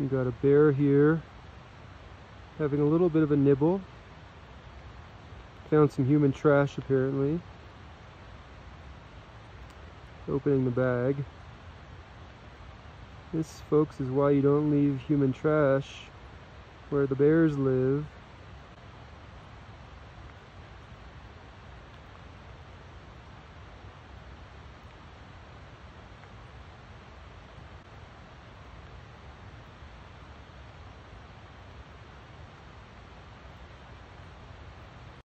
We got a bear here having a little bit of a nibble. Found some human trash apparently. Opening the bag. This, folks, is why you don't leave human trash where the bears live.